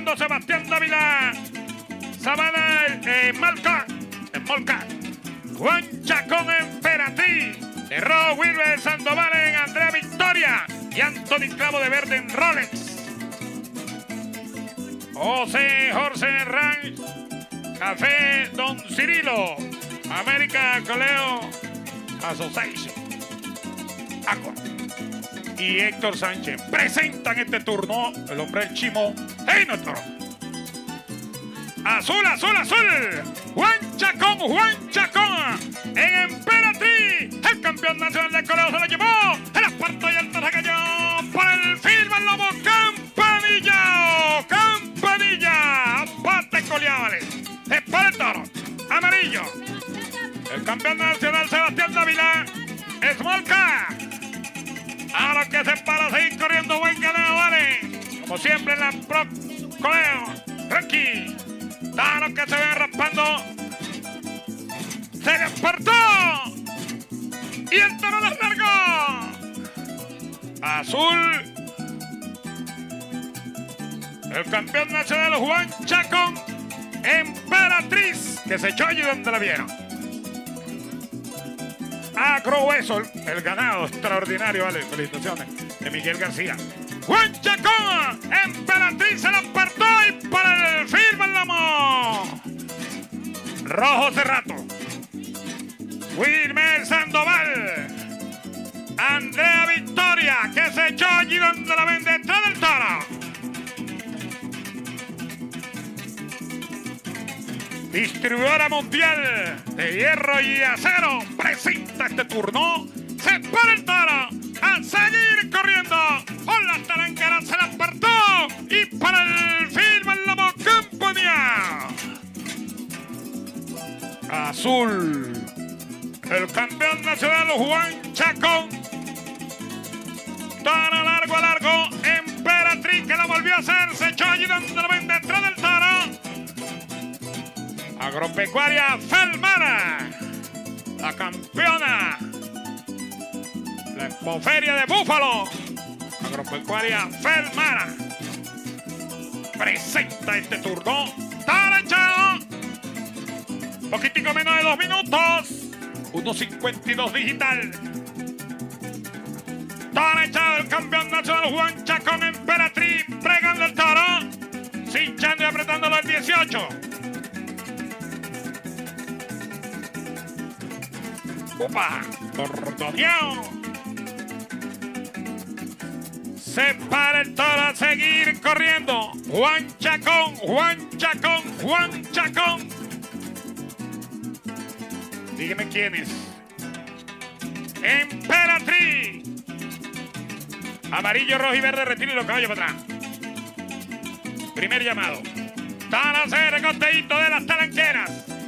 Fernando Sebastián Dávila, Sabana Molca, Juan Chacón Emperatriz, Cerró Wilber Sandoval en Andrea Victoria y Anthony Clavo de Verde en Rolex. José Jorge Ranch, Café Don Cirilo, América Coleo Association, Aqua y Héctor Sánchez presentan este turno el hombre del Chimo. ¡Hey, nuestro! Azul, azul, azul. Juan Chacón en Emperatriz. El campeón nacional de Coleo se lo llevó. El asparto y el se cayó por el firme el lobo Campanilla. Aparte coleables. Es para el toro. Amarillo. El campeón nacional Sebastián Dávila. Es Molca. A lo que se para seguir corriendo. Buen ganado, vale. Como siempre en la Pro Coleo. Rocky. Taro que se ve raspando. Se despertó. Y el toro los largó. Azul. El campeón nacional Juan Chacón. Emperatriz. Que se echó allí donde la vieron. Agrohueso. El ganado extraordinario, vale. Felicitaciones. De Miguel García. Juan Chacón. Emperatriz se la apartó y para el firme el lomo. Rojo Cerrato. Wilmer Sandoval. Andrea Victoria, que se echó allí donde la ven detrás del toro. Distribuidora mundial de hierro y acero presenta este turno. Se para el toro a seguir corriendo. Con las taranqueras se la apartó y para el firme el lomo Campaña. Azul. El campeón nacional Juan Chacón. Toro largo a largo. Emperatriz que la volvió a hacer. Se echó allí donde lo ven detrás del toro. Agropecuaria Felmara. La campeona. La Expoferia de Búfalo. Agropecuaria Felmara. Presenta este turno. Toro echado. Poquitico menos de 2 minutos. 1.52 digital. Toro echado el campeón nacional Juan Chacón Emperatriz. Pregando el toro. Cinchando y apretándolo el 18. Upa. Tordoneado. Se para el toro a seguir corriendo. Juan Chacón. Dígame quién es. Emperatriz. Amarillo, rojo y verde. Retire los caballos para atrás. Primer llamado. Toro recosteíto de las talanqueras.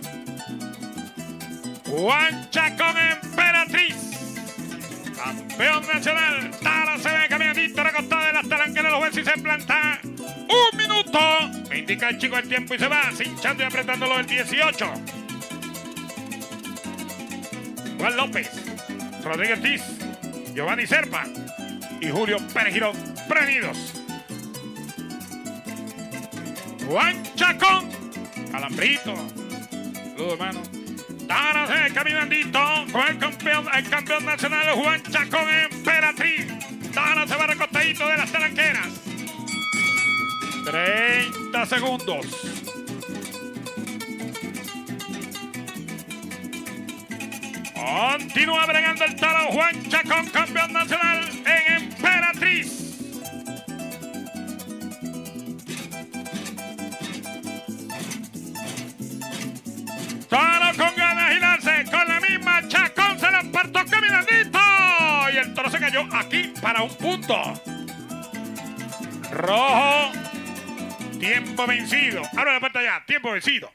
Juan Chacón Emperatriz. Campeón nacional. Toro se ve caminadito recostado de las talanqueras. Los jueces y se planta. 1 minuto. Me indica el chico el tiempo y se va. Cinchando y apretándolo el 18. Juan López, Rodríguez Tiz, Giovanni Serpa y Julio Pérez Girón, prevenidos. Juan Chacón, Alambrito, saludos hermano. Toro se caminandito con el campeón nacional Juan Chacón Emperatriz. Toro se va recostadito de las talanqueras. 30 segundos. Continúa bregando el toro Juan Chacón, campeón nacional en Emperatriz. Toro con ganas de gilarse, con la misma Chacón se la apartó caminandito. Y el toro se cayó aquí para 1 punto. Rojo, tiempo vencido. Abre la puerta ya, tiempo vencido.